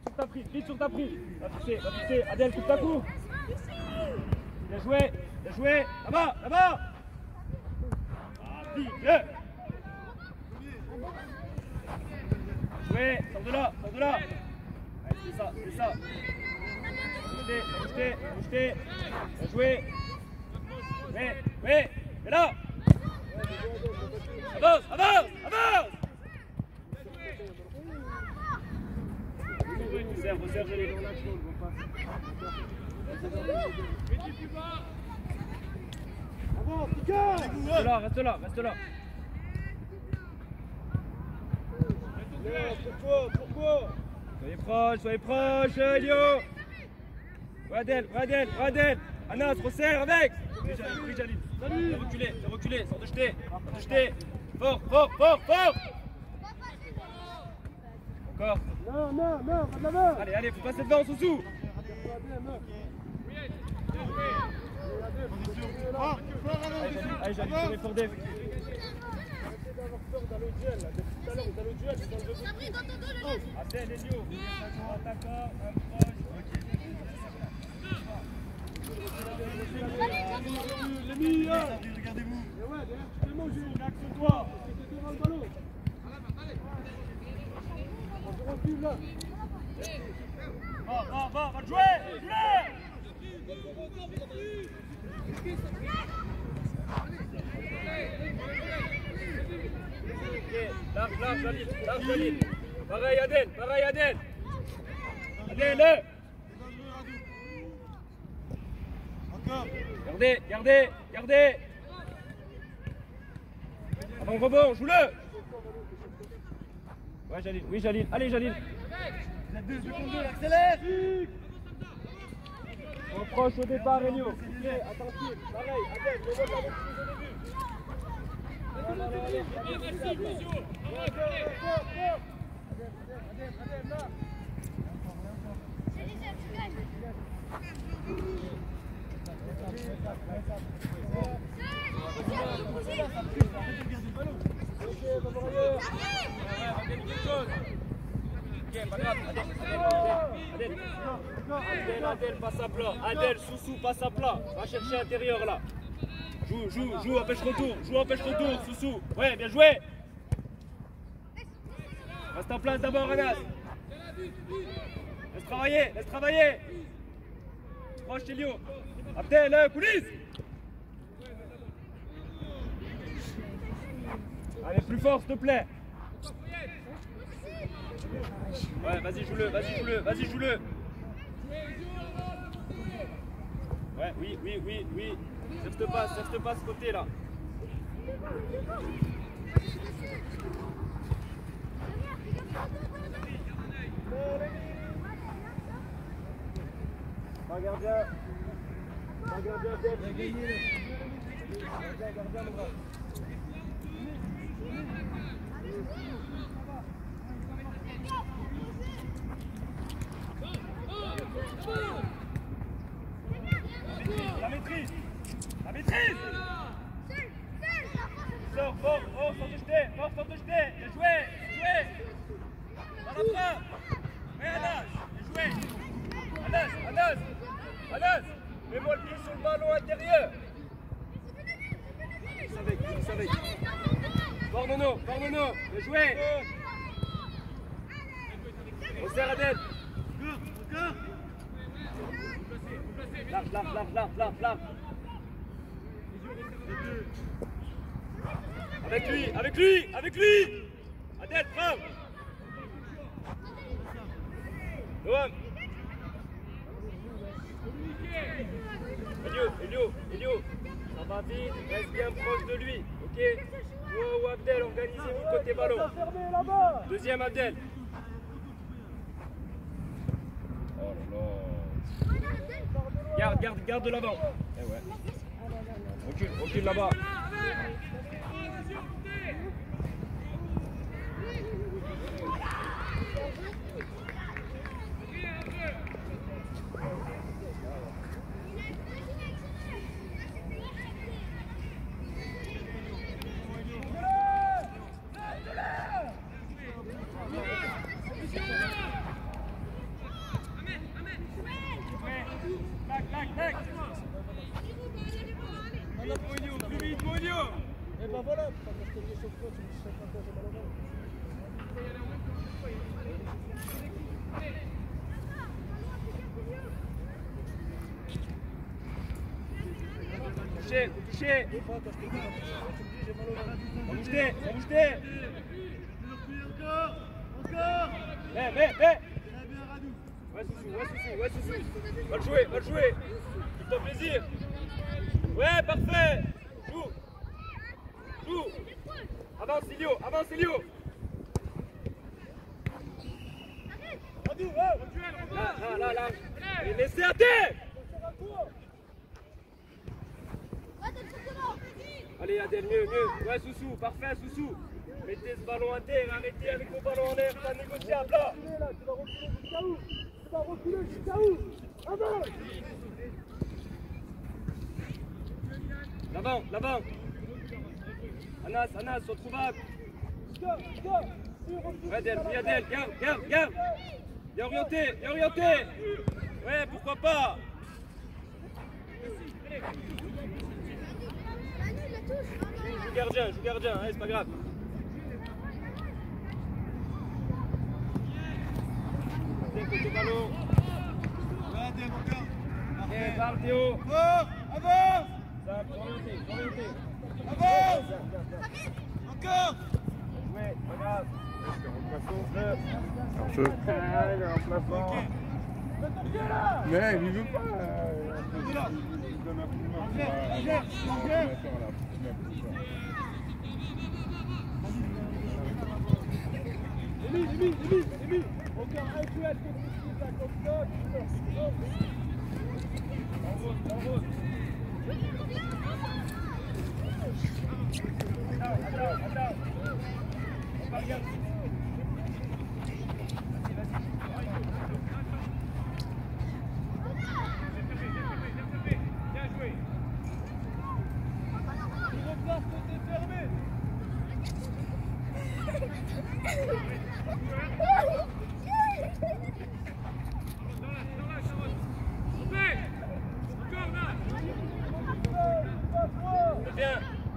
sur ta prise, vite sur ta prise. Va pousser, Adèle, coupe ta cour. Bien joué, là-bas, là-bas. Ah, vite, joué, sors de là. Allez, c'est ça. Bougez, bien joué. Oui, et là. Avance. Resserre, les Reste là. Pourquoi? Soyez proches, Elio. Adèle. Anas, resserre avec. Pris Jalil. Fais reculer, sors de jeter. Fort. Encore. Non, pas de la main. Allez, faut passer devant, Soussou. Allez, Jalil, sur les forts Dave. Adèle, Elio. Attaquant, un proche. Regardez-vous. Tu peux manger, axe-toi. C'était devant le ballon. On se recule là. Va te jouer. Large, Jalil. Pareil, Adèle. Adèle. Encore. Gardez. Avant rebond, joue-le. Ouais, Jalil. Allez, Jalil. La 2 secondes, accélère. On proche au départ, Elio. Attention, pareil, Adèle, le vote avec Adèle, là. Adèle passe à plat. Adèle, Soussou passe à plat. Va chercher intérieur là. Joue, empêche retour, Soussou. Ouais, bien joué. Reste en place d'abord, Anas. Laisse travailler. Proche, Elio. Abdel, coulisses. Allez, plus fort, s'il te plaît. Ouais, vas-y, joue-le. Ouais, oui. Cherche pas ce côté là. Pas gardien, gardien, mon gars. La maîtrise. Sors, fort de jeter. Bien joué. Dans la frappe. Mais Anas, bien joué. Anas, mets-moi le pied sur le ballon intérieur. Il savait. Fort Nono, bien joué. Resserre Adèle. Large. Avec lui. Adèle, frappe. Noam. Elio. Ça va vite, reste bien proche de lui, ok? Toi ou Abdel, organisez-vous côté ballon. Deuxième Abdel. Oh là là. Garde de l'avant. Eh ouais. Recule là-bas. tac. Mourinho, plus vite, Mourinho. Et ben voilà, quand je te dis sur toi, tu me dis chaque fois que j'ai mal au ventre. Touché. Des fois, quand je te dis, tu me dis j'ai mal au ventre. Faut bouger. Encore. Mais. Très bien, Radou. Ouais, Soussou. Va le jouer. Fais-toi plaisir. Ouais, parfait. Joue. Avance, Silio. Radou, Là. Mais c'est à terre. Allez, Adèle, mieux. Ouais, Soussou, parfait, Soussou. Mettez ce ballon à terre, arrêtez avec vos ballons en l'air, c'est pas négociable, là. Tu vas reculer jusqu'à où? Avant. L'avant. Anas, sont trouvables. Oui, Adèle, garde. Bien orienté. Ouais, pourquoi pas. Joue gardien, hein, c'est pas grave. Côté ballon. Ok, parle Théo. Avance. Ça, orienté. Avance. Encore. Ouais, pas grave. Mais il veut pas. Émile. Encore un duel technique là comme ça. En rose. Attends. On va regarder. Bien joué. Il repasse côté fermé. C'est bien.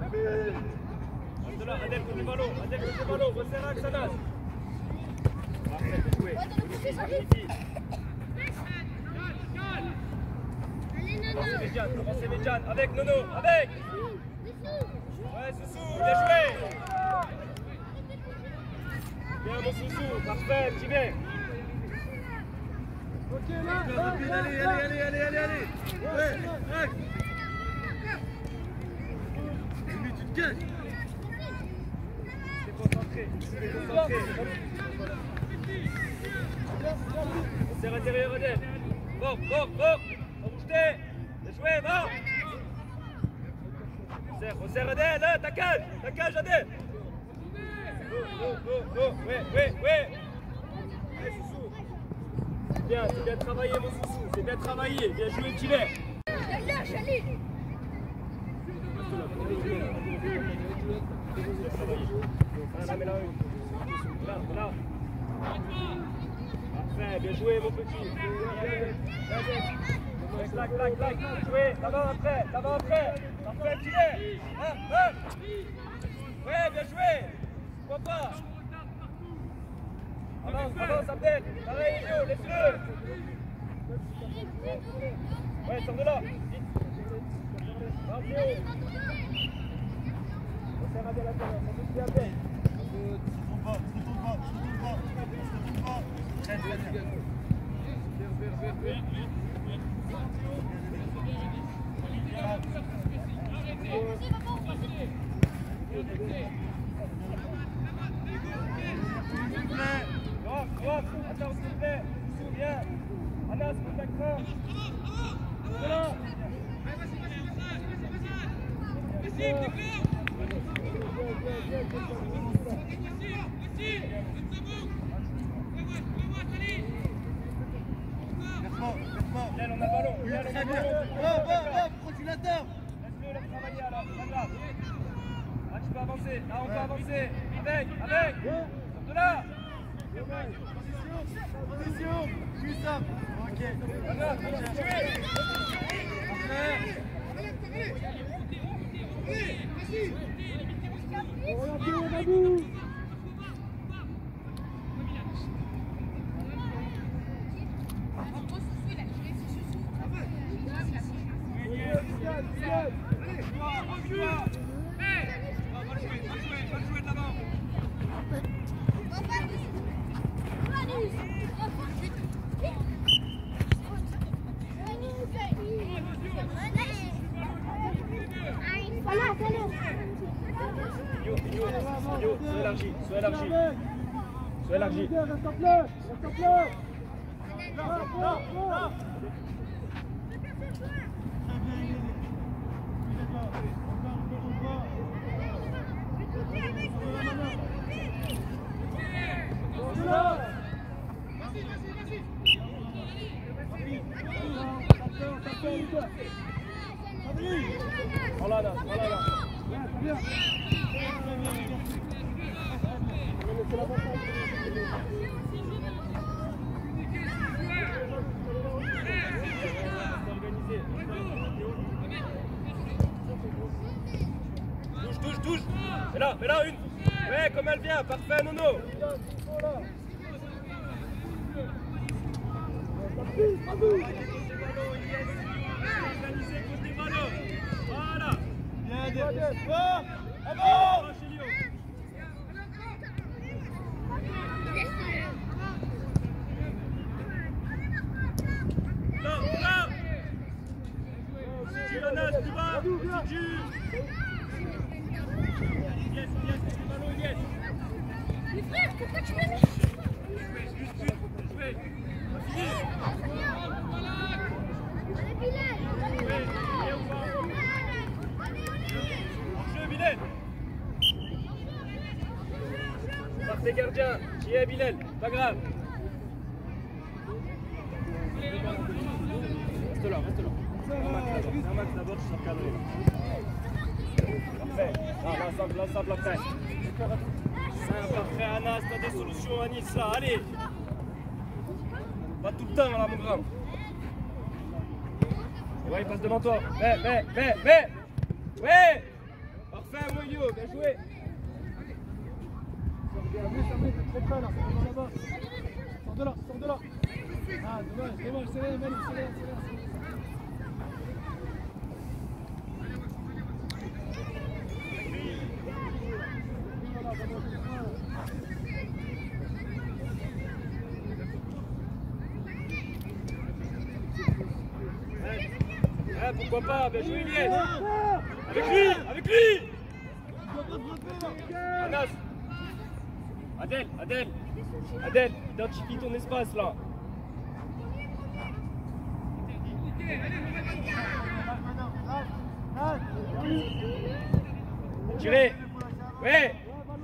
Adèle, côté ballon. Resserre avec Sanas. Parfait, bien joué. Avancez Medjan. Avec Nono. Ouais, Soussou, bien joué. Bien mon Soussou, parfait, j'y vais. Ok, là. Allez. Ouais, tu te caches. Concentré. On serre intérieur, Adèle. Fort. Faut bouger. Bien joué, va. On serre Adèle, hein, ta cage, Adèle. Go. Ouais. Ouais, Soussou. C'est bien travaillé, mon Soussou. C'est bien travaillé. Bien joué, Tilet. Là. Parfait, bien joué mon petit. Clac. Joué, d'avant après. Parfait, Tilet. Ouais, bien joué. Pourquoi pas. Avance, Abdel. Pareil, Elio, laisse-le. Ouais, sors de là. Vite. On serre Abdel à l'intérieur. On se Abdel. Très bien. Attends, s'il te plaît. Viens. Anas, contacte-moi. Voilà. Là, on a le ballon. Procurateur. Laisse-le le travailler alors, c'est pas grave. Là, tu peux avancer. Là, on peut avancer. Avec. De là. Position. Plus simple. Ok. Voilà, jouez. Sois élargi. Sois élargi. Voilà là. Touche. Fais là une. Ouais, comme elle vient, parfait, Nono. Voilà. Mais frère, pourquoi tu me mets? Partez gardien, qui est Bilal, pas grave. Reste là. Un max d'abord, je suis encadré. Parfait. L'ensemble après. Simple après Anas, t'as des solutions Anis là, allez. Pas tout le temps là mon grand. Ouais, il passe devant toi. Ouais. Parfait Moïlio, bien joué. Sors de là. Ah, dommage, c'est là, Malik, c'est là. Pourquoi pas, bien joué Iliès. Avec lui. Anas. Adèle, identifie ton espace là. Tirez. Ouais.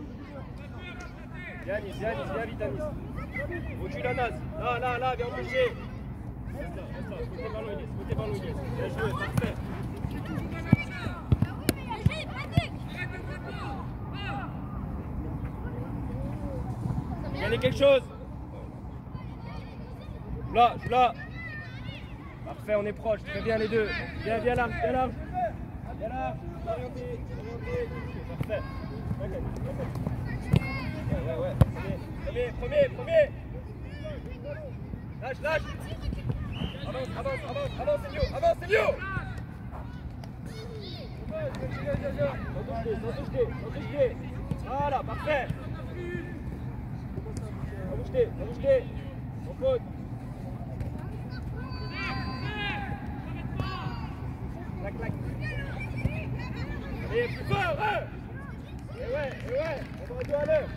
Viens vite Anis. Recule Anas. Là, viens empêcher. Reste là. Côté ballon Iliès. Bien joué, parfait. Gagnez quelque chose. Là. Parfait, on est proche. Très bien les deux. Viens large. Orienté. Parfait. Ouais. Premier. Lâche. Avance, c'est mieux. Sans toucher. Voilà, parfait. Sans toucher. En faute. Clac. Et plus fort, hein. Et ouais, on va jouer à l'heure.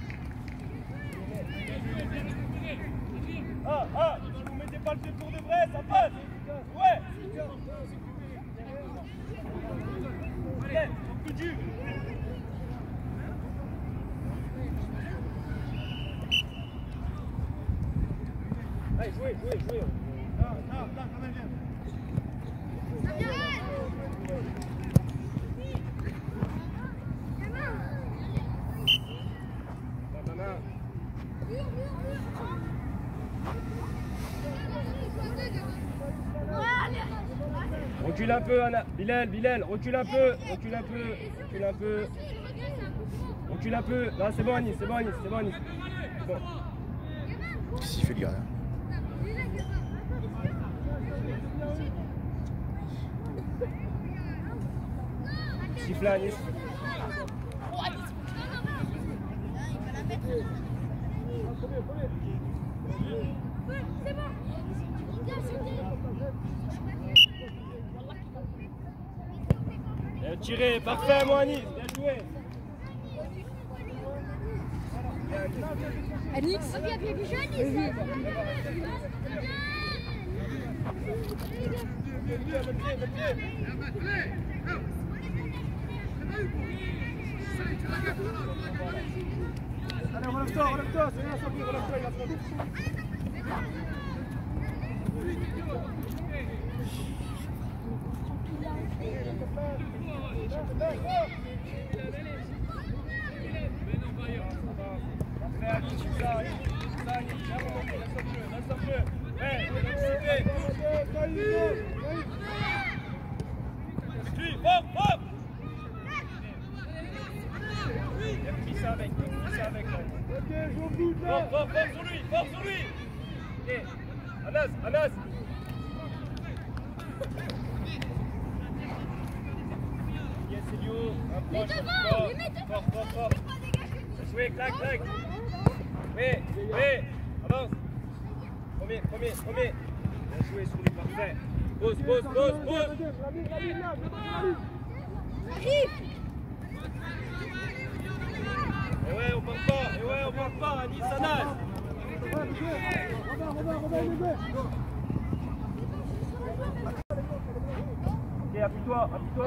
Vous mettez pas le pied pour de vrai, ça passe. Ouais. Allez, plus dur. Allez, jouez. Là, quand même bien. Recule un peu, Anna. Bilal, recule un peu. Recule un peu. Non, c'est bon, Anis. C'est bon. Qu'est-ce qu'il fait le gardien? Siffle à Anis. Bien tiré, parfait, mon Anis. Bien joué. Alix, Allez, relève-toi, c'est bien, Sophie, relève-toi, il va prendre. Force sur lui. Anas. Yes, Elio. Fort. Jouez, clac. Oui, avance. Premier. Bien joué sur lui, parfait. Pose. Et ouais, on part pas, Anis, Anas. Ok, appuie-toi.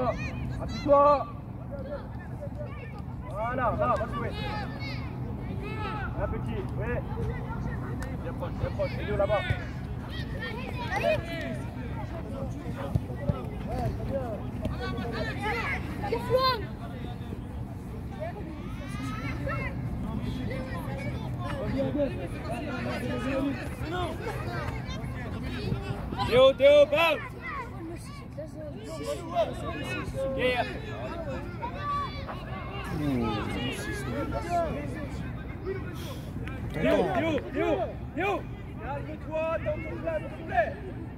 Voilà, va jouer. Un petit, oui. Bien proche, Elio là-bas. Théo, bam! Yeah. Théo! Calme-toi, dans ton place, s'il te plaît!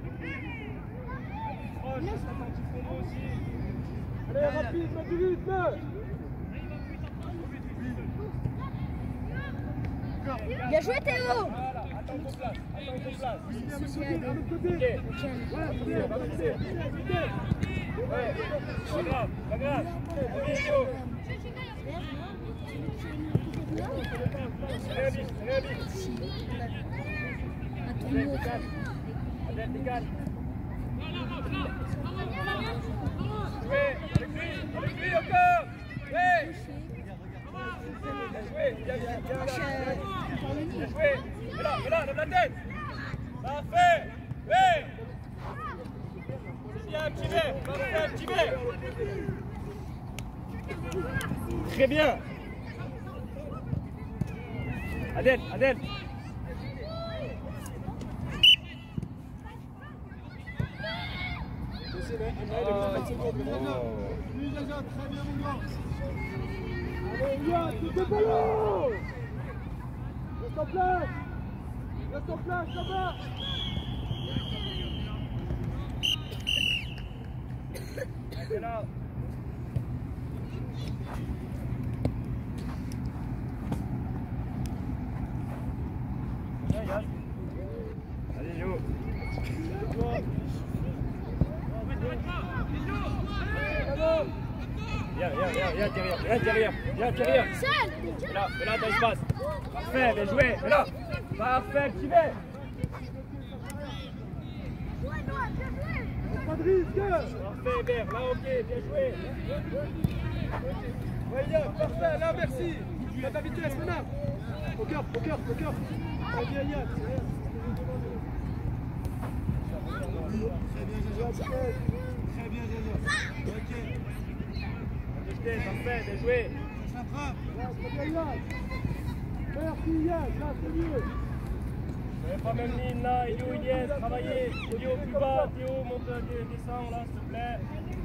Allez, rapide, mets du rythme! Bien joué Théo. Voilà, attends ton place. À l'autre côté. Ouais, pas grave. Adèle, dégage. Avec lui encore. Ouais. Bien joué. Et là, lève la tête. Parfait. Ouais. C'est bien, un petit verre. Parfait, un petit verre. Très bien. Adèle. Lui, déjà, très bien, mon gars. Allez, Yann, tout le ballon. Reste en place, là-bas. C'est là. Viens, Yann. Allez, Jo. Viens, derrière. Là, dans l'espace. Parfait, bien joué. Là. Parfait, petit verre. Pas de risque. Parfait, Bert. Là, ok, bien joué. Ouais, Yann, parfait, là, merci. Pas de la vitesse, maintenant. Au cœur. Très bien, Yann. Très bien, Jaja. Ok. Parfait, bien joué. Ça s'attrape. Là, très bien, Yann. Merci, Yann. Là, c'est mieux. Pas même ligne là, Elio, Iliès, travaillez. Elio plus bas, Théo, monte, descend là, s'il te plaît.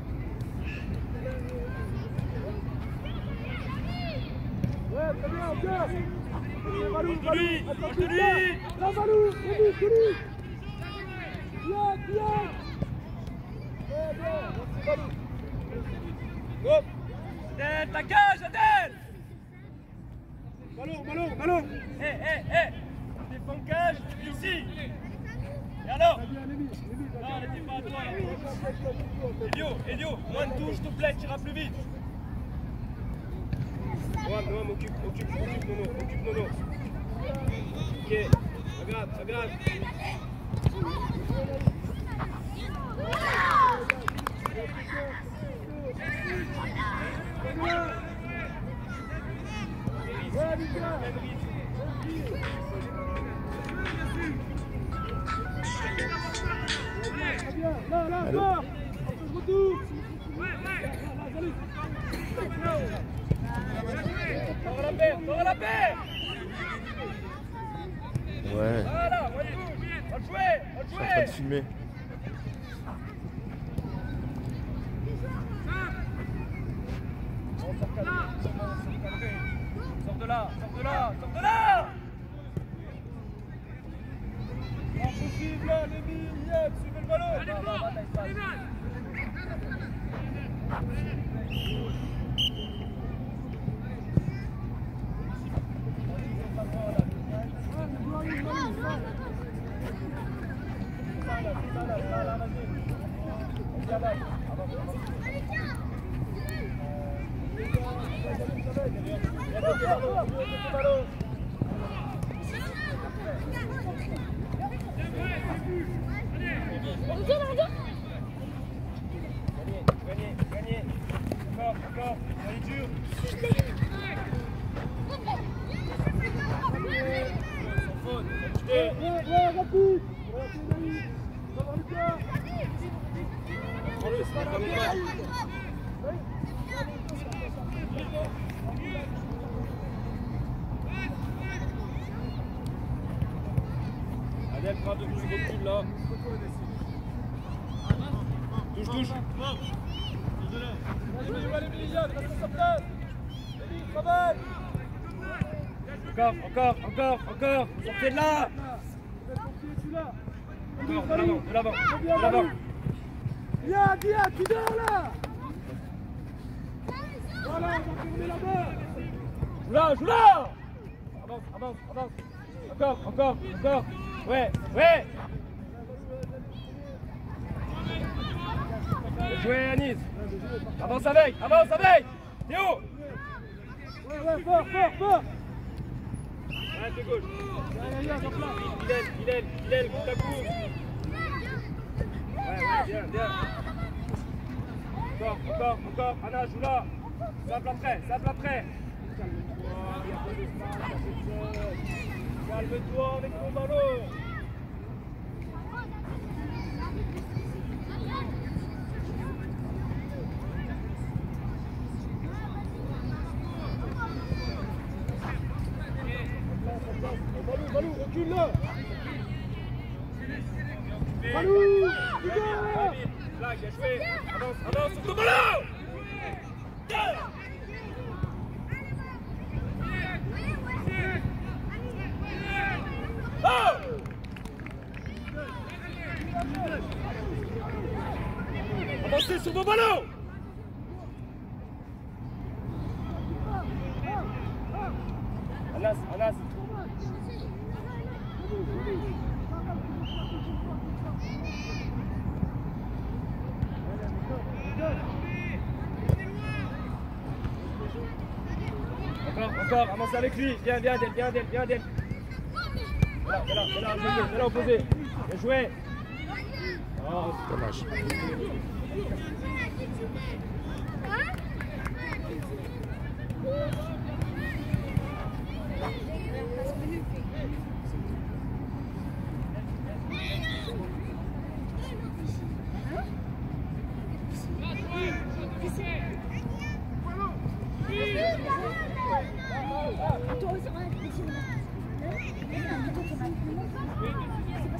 Ouais, très bien, encore. Valou, Proche de lui, proche de lui. Là, Valou, Valou. Bien. Ouais, bien, merci Valou. Go. Adèle, ta cage, Adèle. Ballon. Hé. Défends le cage, ici. Et alors? Bien, Lévi. Non, n'était pas à toi là. Elio, moins de touche, s'il te plaît, t'iras plus vite. Noam, occupe Nono. Ok, pas grave. Là, encore. Je retourne. T'auras la paix. Ouais. Voilà, voyez. On va jouer. Je suis en train de filmer. Sors de là. Impossible, Lévi, Yep, suivez le ballon. Gagnez. Encore. Allez, dur. Sans faute. Ouais, rapide. Prends-le, C'est pas comme moi. Adèle, prends de plus recul là. Touche. Allez, Liliane, reste à sa place. Lévi, travaille. Encore. Sortez de là. Encore, de l'avant. Bien, tu dors là. Voilà, on va tourner là-bas. Joue là. Avance. Encore. Ouais. Bien joué, Anis. Avance avec. Théo. Ouais, fort. Ouais, t'es gauche. Hillel, coupe la course. Ouais, bien. Encore. Anna, joue là. Simple après. Calme-toi avec ton ballon. Valou, recule là. Valou, Là, il a joué. Avance sur ton ballon. Oh! Avancez sur vos ballons. Anas. Encore, avancez avec lui. Viens, Adèle. Là, opposé. Bien joué. Oh, Dommage. Toi aussi,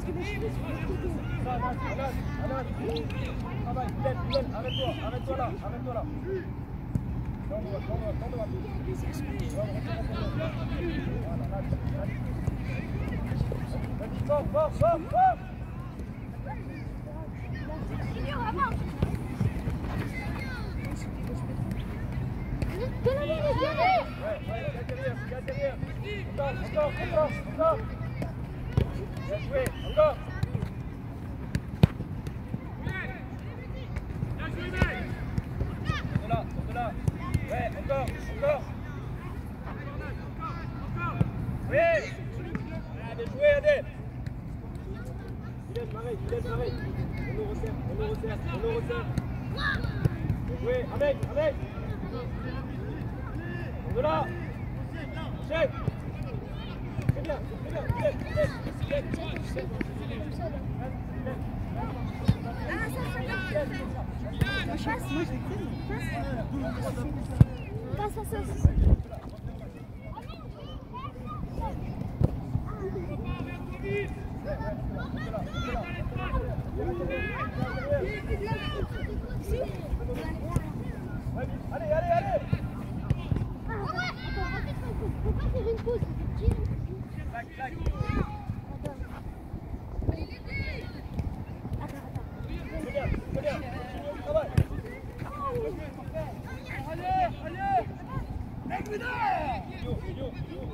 Arrête-toi là. Fort. Encore. Bien joué, encore. Sors de là. Ouais, encore. Oui. Bien joué, Adèle. Kylian, pareil. On nous resserre. Bien joué, avec. Sors de là. Chef. Très bien. Allez. Faut pas faire une pause. Clac. C'est bien. Travail. Allez. Yo.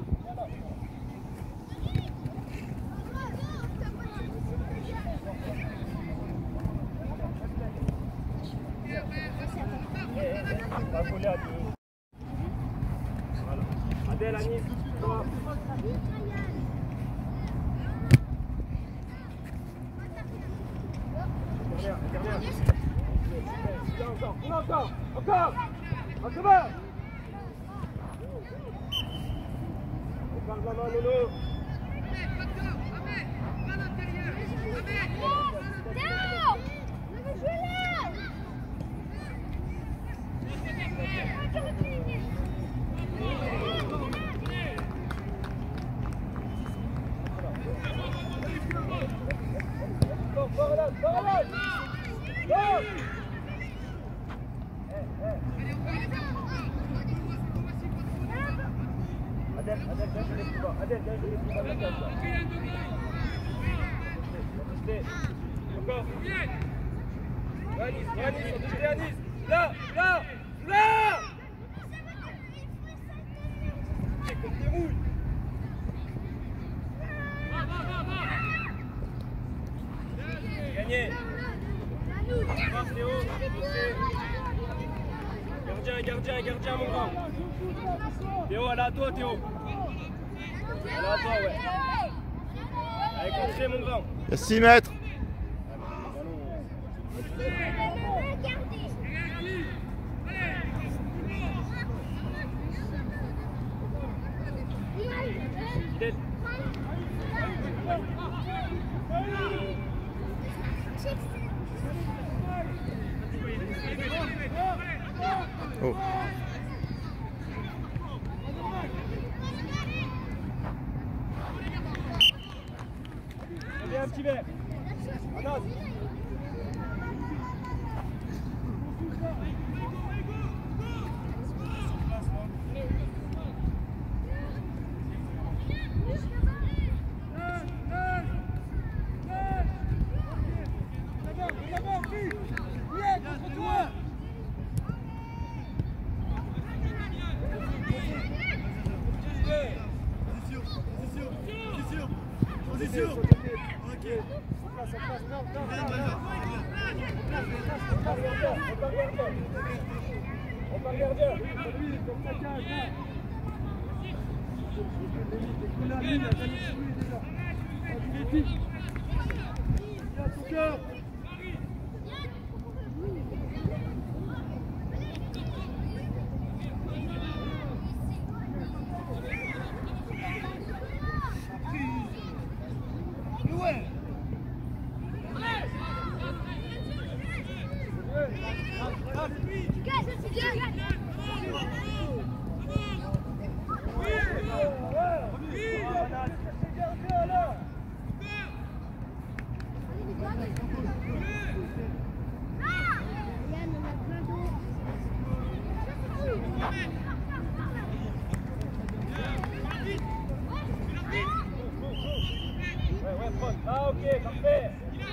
On va voler à deux. Voilà. Adèle, Anis, toi. Dernière. Encore. On se bat. On parle de la main, Lolo. Adèle, encore. Anis. Là. Comme des rouilles. Gagné. Théo. Gardien, mon grand. Théo, elle est à toi, Théo. Elle est à toi, ouais. Allez, contrez, mon grand. Il y a 6 mètres. Oh. Allez, un petit verre. Anas. contrôle. Ah, ok, parfait.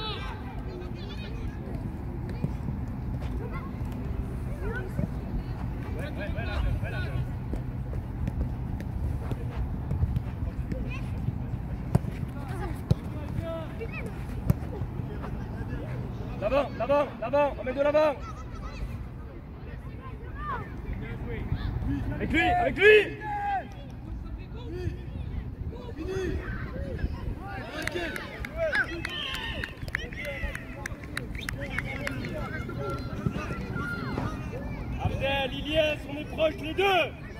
L'avant, l'avant, l'avant, on met de l'avant. Avec lui, avec lui. Abdel, Ilyes, on est proches les deux.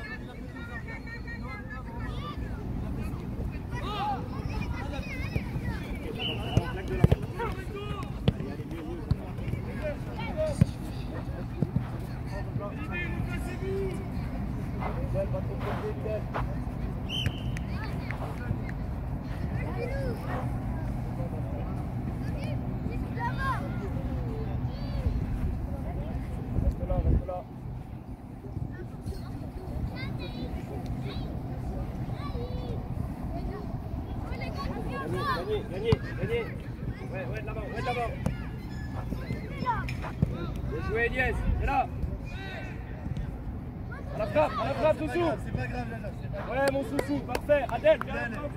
Gagnez. Ouais, de l'avant, Bien joué, Eliès, c'est là. À la frappe, Soussou. C'est pas grave, là, c'est pas grave. Ouais, mon Soussou, parfait. Adèle, viens.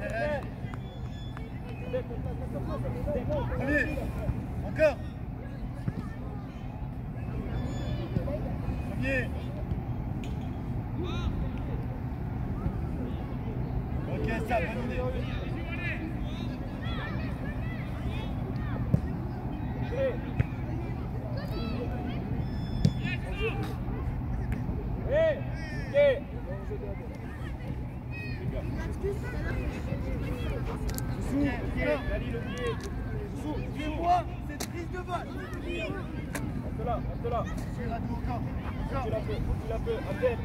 Allez, encore. Premier. Ok, ça, bonne idée. Suis-moi cette prise de balle. Reste là. Suis la nous encore. Tu la peux, Abdel.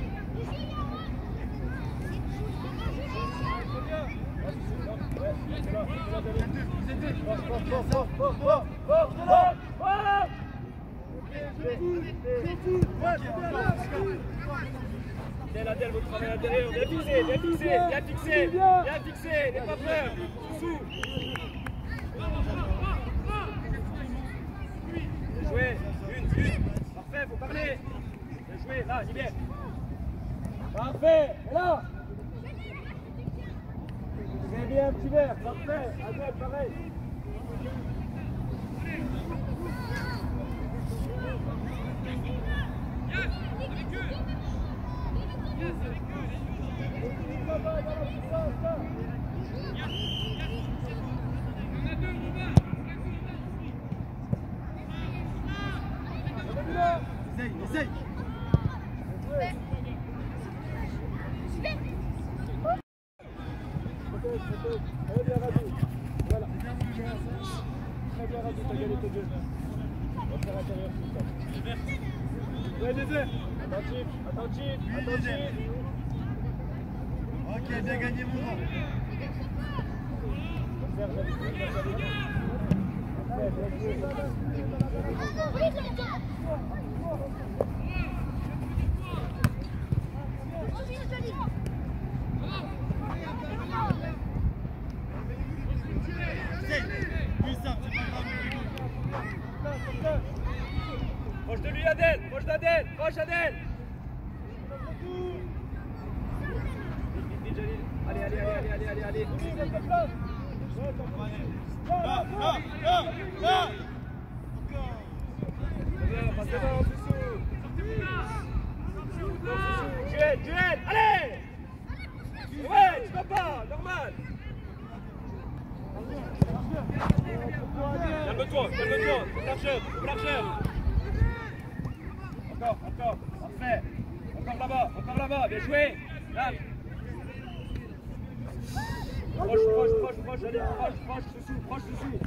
Adèle, votre travail intérieur, bien fixé, n'aie pas peur, Soussou. Bien joué, une, parfait, faut parler. Bien joué, là, libère. Parfait, et là. Très bien, petit verre, parfait, Adèle, pareil. Essaye. Très bien, Radou. Voilà. Très bien, Radou, t'as gagné tes deux. On va faire intérieur tout ça. Ouais, des airs. Attentif. Ok, bien gagné, mon grand. Proche de lui, Adèle. Proche, Adèle. Vite, Jalil. Allez. Là. Passe devant, Soussou. Duel, allez. Ouais, tu vas pas, normal. Calme-toi, faut largeur. Encore, parfait. Encore là-bas, bien joué. Là. Proche, allez, proche, Soussou.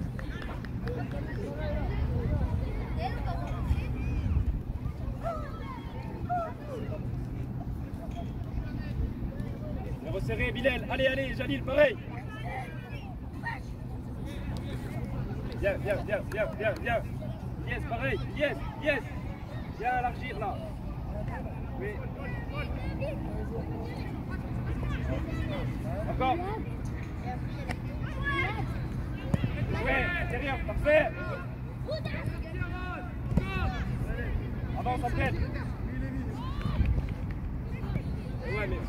Resserré, Bilal, allez, Jalil, pareil. Viens. Yes, pareil, yes. Viens élargir là. Oui. Encore. joué, intérieur, parfait. Avance, entraîne. Ouais, mais...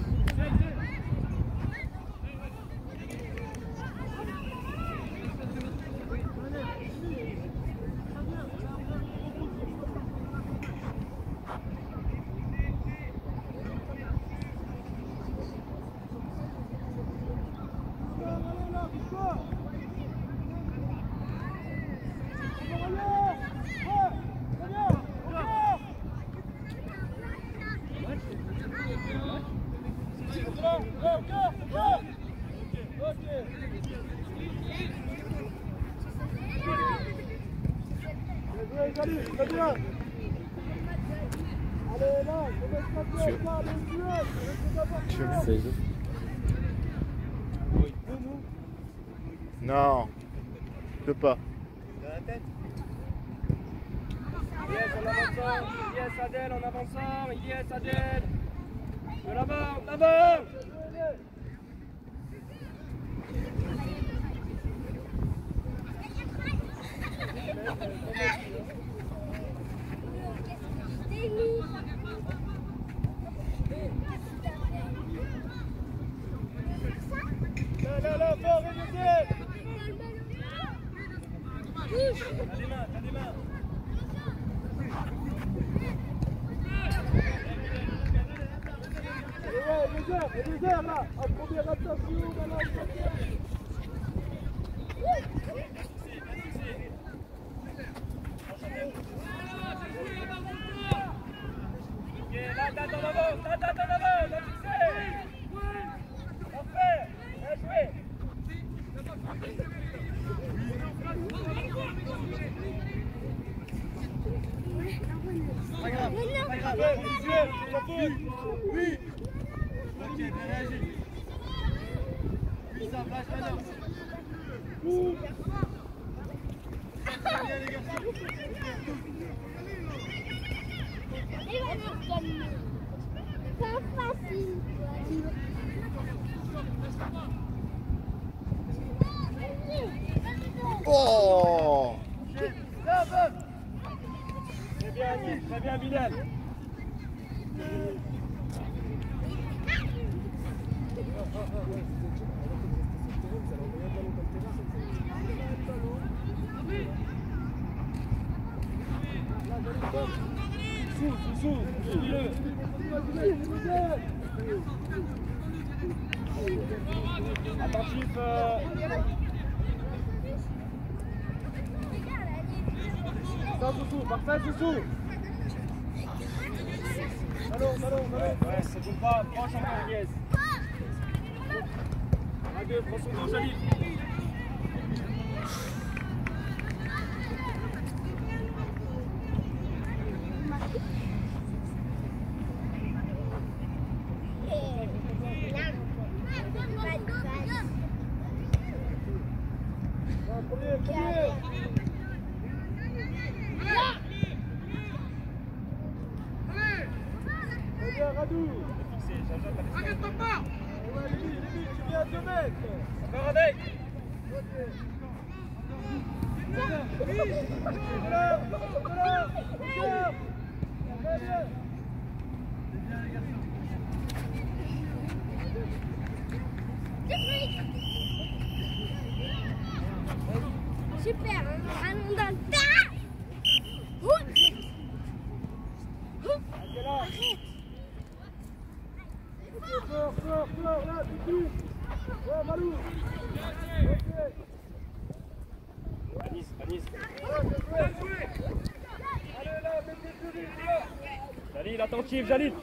Non, je peux pas. Yes, en avançant. Yes, Adèle, en avançant. Yes, Adèle. De l'avant, d'avant. Là, fort, remontez. T'as des mains, t'as des mains. Et les airs là, en première attention, maintenant. Là, t'attends en avant, t'as fixé. Parfait, bien joué. Pas grave, visuel, c'est la faute. Oui. Ok, bien réagi. Oui, ça flash maintenant. Bien les garçons. Pas facile. Oh! Très bien, Bilal. Suis-le. Attentif. Ça, Soussou, parfait, Soussou. Ballon. Ouais, ça joue pas. Proche encore, Yes. À deux, prends son dos, Jalil. Arrête-toi pas! Limite, tu viens à 2 mètres! Encore avec! Super, hein? Allons dans le tas! Fort, là, tout de suite! Ouais, Malou! Ok! Anis. Allez, là, mettez plus vite, là! Jalil, attentif, Jalil!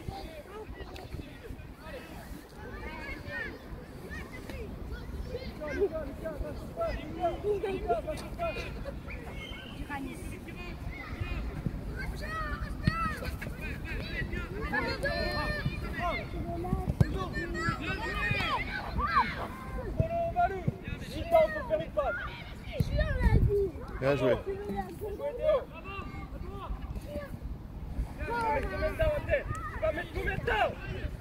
Bien joué. Tu vas mettre combien de temps?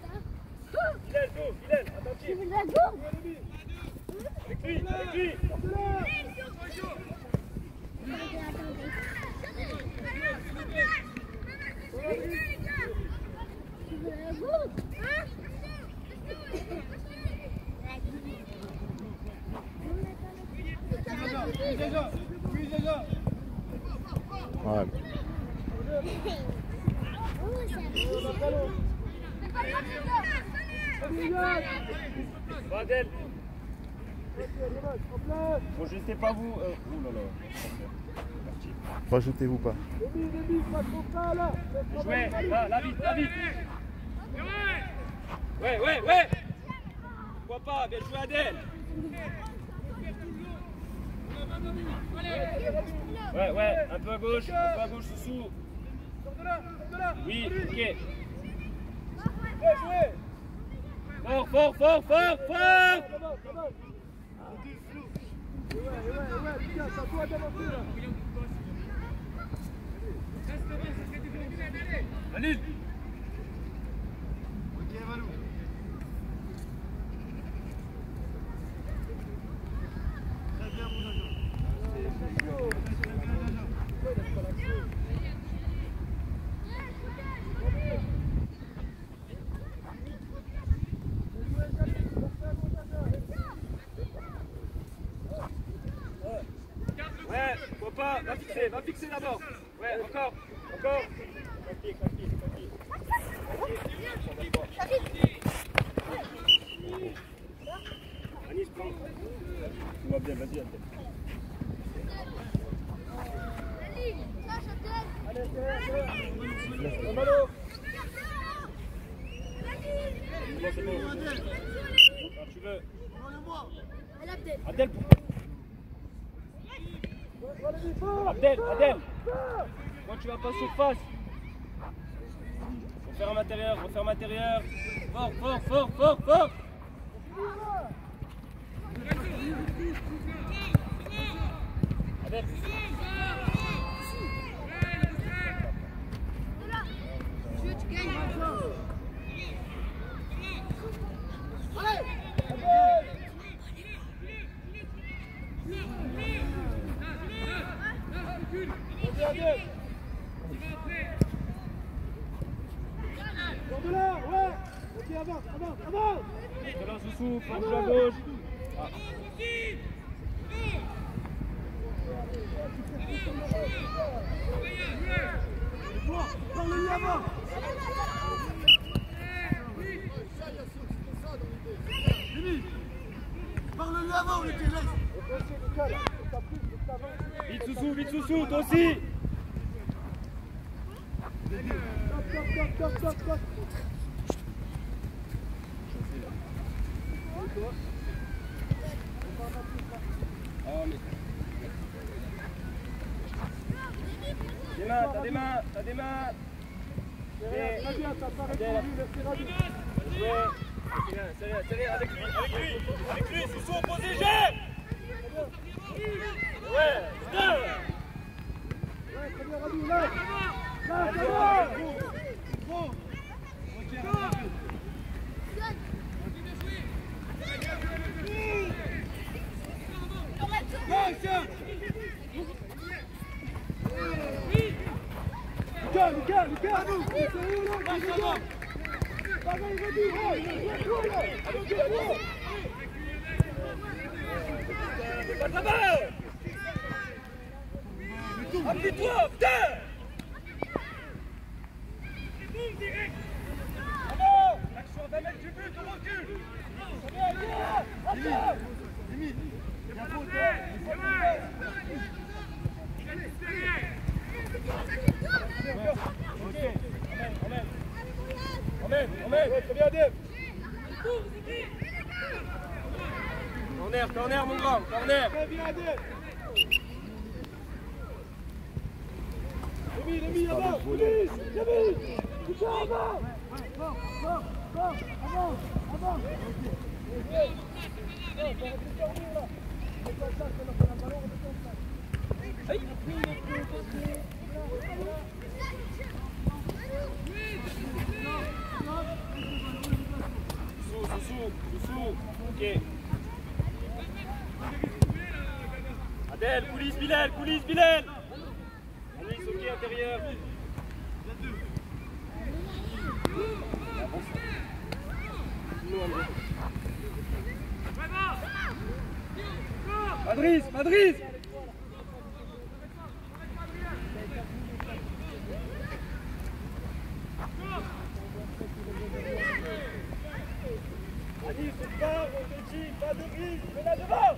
Bilal, attentif. Tu veux de la gourde? Avec lui. déjà. Oui, déjà. Ouais. Va Adèle. Bon, je sais pas vous. Oh là là. Rajoutez-vous pas. Jouez, là, vite, vite. Ouais. Pourquoi pas, bien joué Adèle. Ouais, un peu à gauche, Soussou. Oui, ok. Fort. Allez. Ouais, faut pas, va fixer d'abord. Ouais, encore. Anis, prends. Tu vas bien, vas-y, c'est bon. Quand tu veux. Adèle. Adèle. Moi tu vas pas surface. Referme intérieur. Fort. Adèle. Avance. Delà Soussou, penche à gauche. Parle-lui avant. Parle-lui avant, le Vite Soussou, toi aussi. Stop. T'as des mains. Serré, avec lui, Soussou, opposé, gère. Ouais, putain. Appuie-toi, putain! L'action, 20 mètres du but, on recule! Limite. Emmène, très bien, Dave! Corner, mon grand, corner! Très bien, Dave! Rémi, avant! Rémi! Avant! Soussou, ok. Adèle, coulisse Bilal! Anis, ok, intérieur. Madrid! Denis, saute pas, on te dit, pas de brise, mets là devant.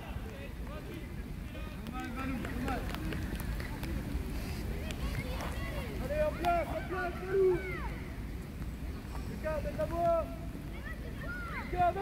Allez, en place, Valou. Regarde, d'abord. Regarde,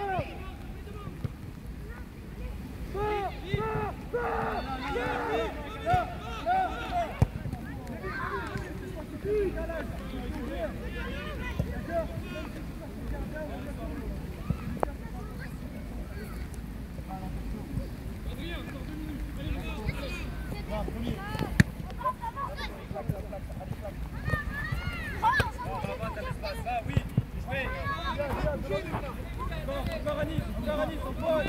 encore Anis, en poids.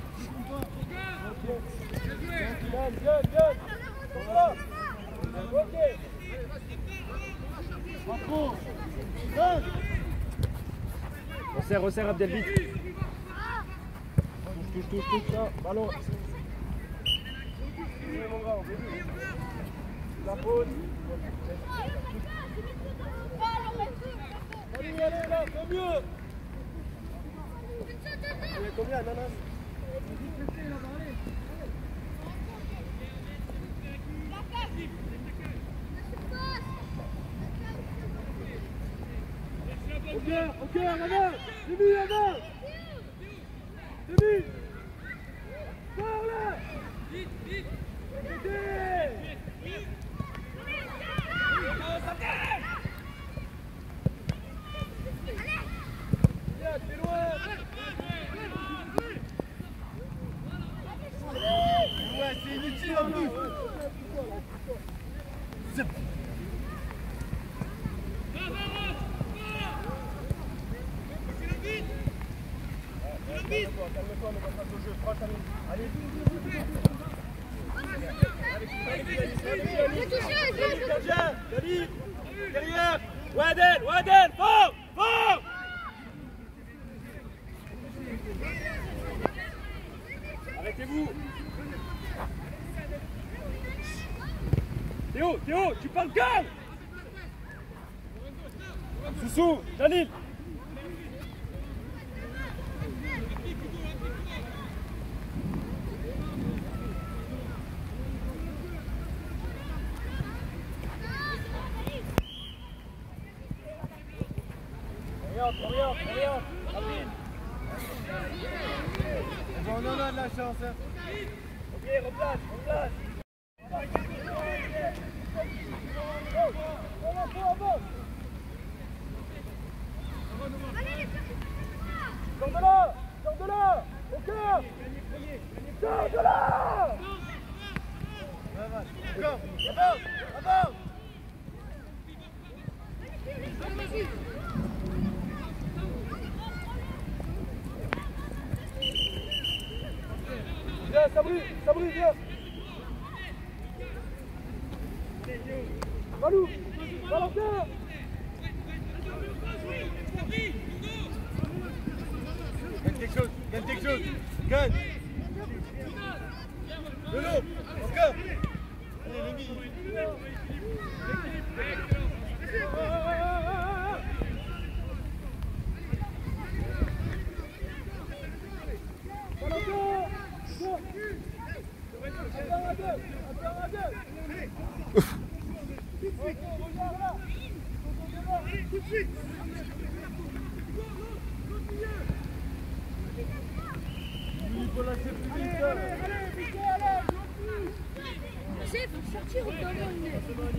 Ok. Resserre Abdel, vite. Touche, ça. Ballon. Oui, mon grand. La pause. Allez, là, c'est mieux. Allez, combien, Nanas? Ok, Nanas. Demi, Nanas. Demi. Sors là. Vite. Ouais, c'est inutile en plus. Calme-toi, ne va pas au jeu. Prends ta ligne. Allez. Allez, derrière. Wadel, fort. Arrêtez-vous. Théo, tu parles calme. Soussou, Jalil. Oriente, rapide. On en a de la chance. Hein. Ok, replace. Sors de là. Au cœur. Sors de là. Encore. Avant. Viens, Sabri, viens. Valou, Valentin. Gagne quelque chose. Gagne. Lolo, encore. Allez, Lémi. Il faut lâcher plus vite. Chef, sortir ou pas le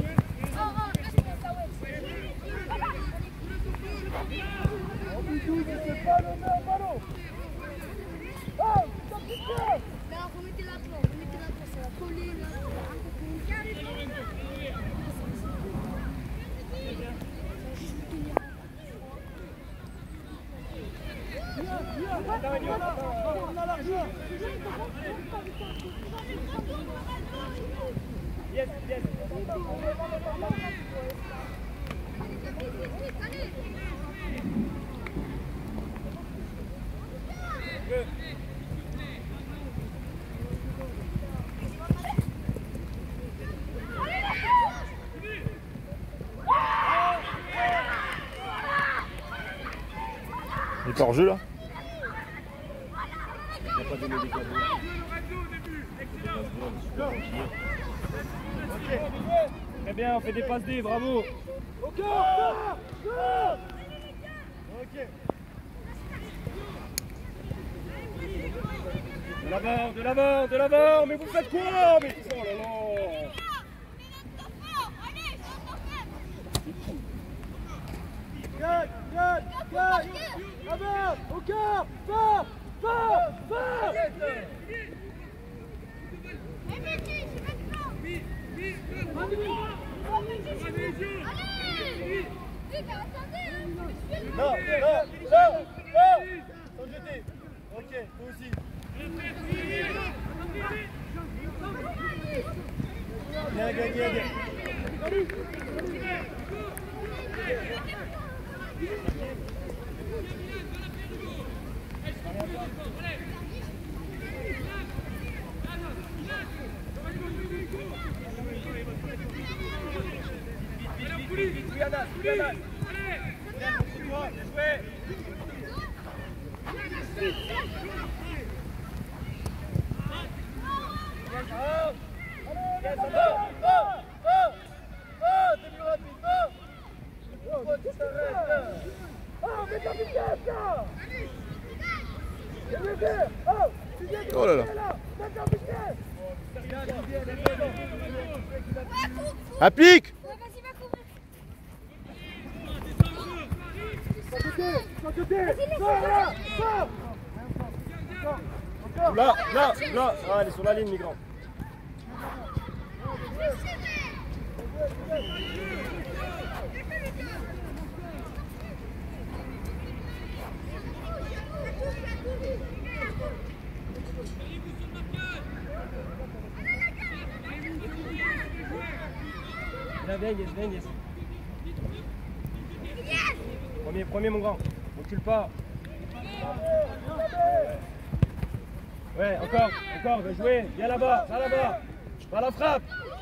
c'est pas le même ballon. Oh, stop. Là, remettez la plante, ça va coller là. On a l'argent. Yes. Il est hors jeu là. Très bien, on fait des passes D, bravo. Ok. De l'avant, mais vous faites quoi? Mais oh là là. Gagne. Avance, au cœur, fort. Non, sans jeter. Ok, toi aussi. Bien gagné. Oh là là. À pique. Là, ah, elle est sur la ligne, migrant. Venez. Premier mon grand, recule pas. Ouais, encore, va jouer, viens là-bas, par la frappe.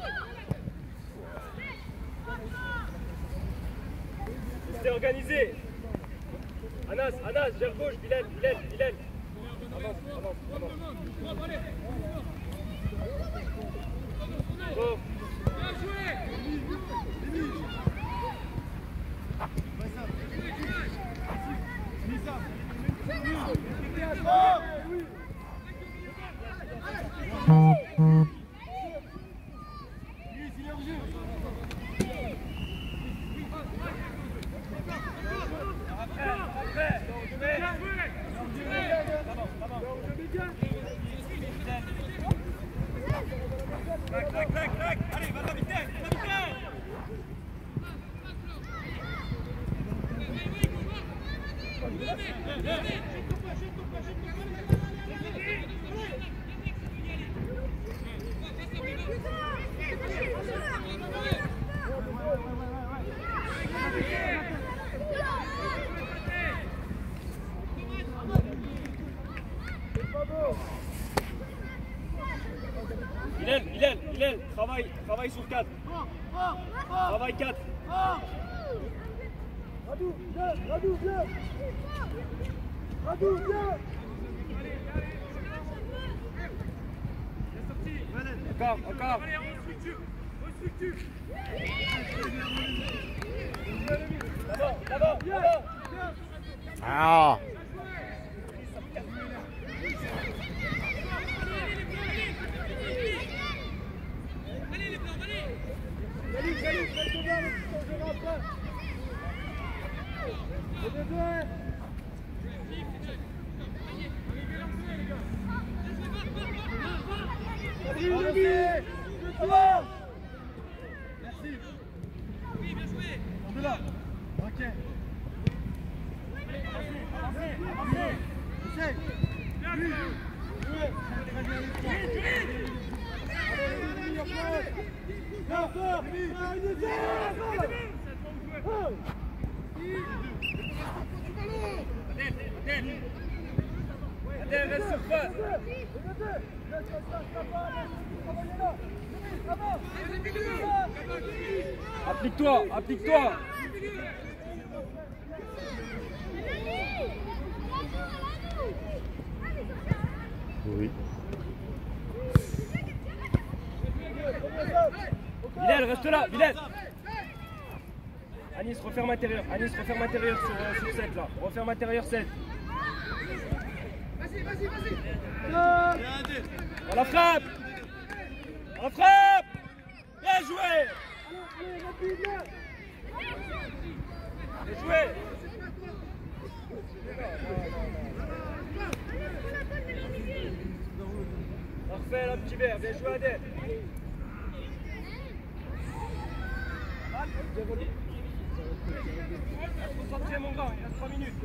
Restez organisé. Anas, gère gauche, Bilal. Avance. Bon. Allez, va la vitesse. Bilal, travaille sur 4. Travaille 4. Radou, viens. Encore. D'abord. Ah. Merci. Oui, bien joué. On est là. Ok. Essaye. Adèle, reste sur face. Applique-toi. Oui. Bilal, reste là, Bilal. Anis, referme intérieur. Anis, referme intérieur sur 7 là. Referme intérieur 7. À la frappe. À la frappe. Bien joué. Bien joué. Parfait, là, petit vert. Bien joué, Adèle. Concentrez, mon grand, il reste 3 minutes.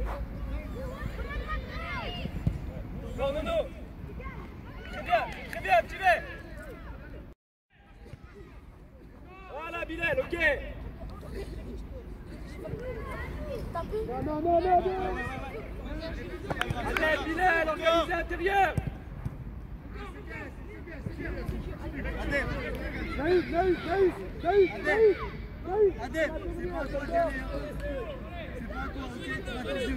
Non, non, non. Très bien, petit vert. Voilà, Bilal, ok. Non. Adèle, Bilal, organisez intérieur. Naïf. Adèle, c'est pas à toi d'y aller. C'est pas à toi, ok? Attention.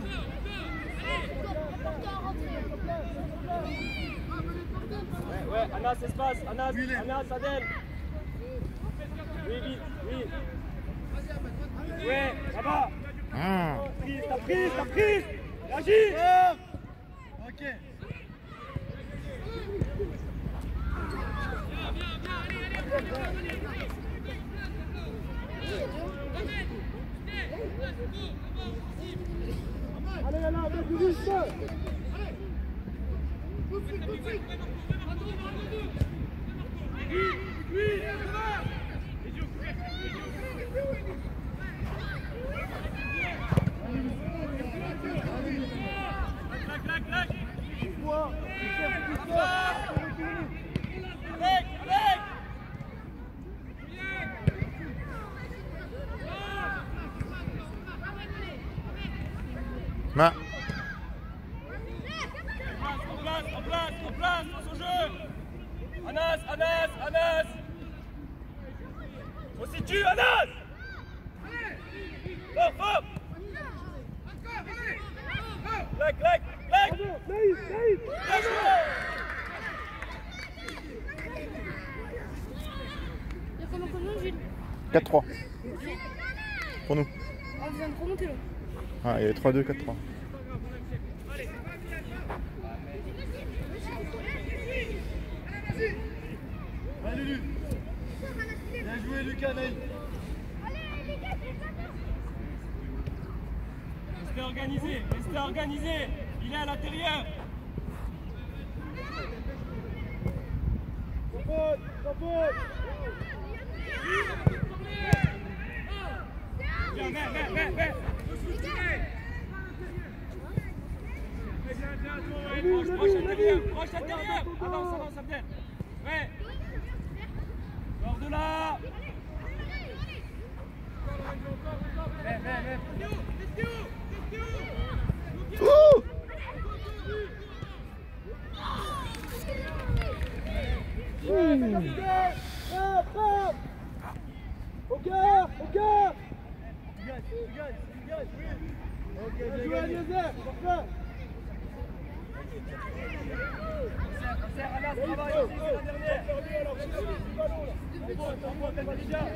Ouais, Anas, espace. Anas, Adèle. Oui. Ouais, ça va. T'as prise. Agis. Ok. Allez, là, avec du rythme. Main. En place, dans son jeu. Anas. On se situe, Anas. Fort. Clac. Naïf. Bien joué. Il y a combien, Jules? 4-3. Pour nous. On vient de remonter là. Ah, il y avait 3-2, 4-3. Va Lulu. Bien joué Lucas, Naïf. Restez organisé. Il est à l'intérieur. Sans faute. Viens. Proche intérieur. Avance, Abdel. Ouais. Hors de là. Au cœur. Tu gagnes. Ok, bien gagné. Eliezer, parfait. Anas, travaille aussi, c'est la dernière. Envoie, Khadija.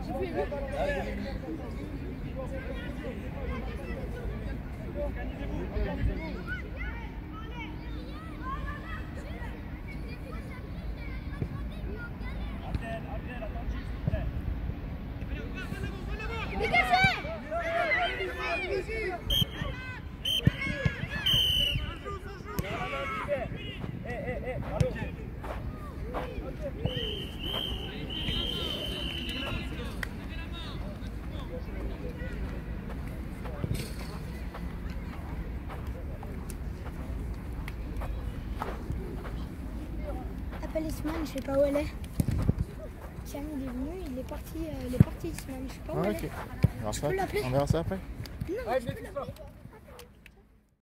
Organisez-vous. Abdel, attentif, s'il vous plaît. Appelle Ismaël, je sais pas où elle est. Tiens, il est venu, il est parti Ismaël, je sais pas où elle est. Ok. Je peux l'appeler? On verra ça après. Non, je peux l'appeler.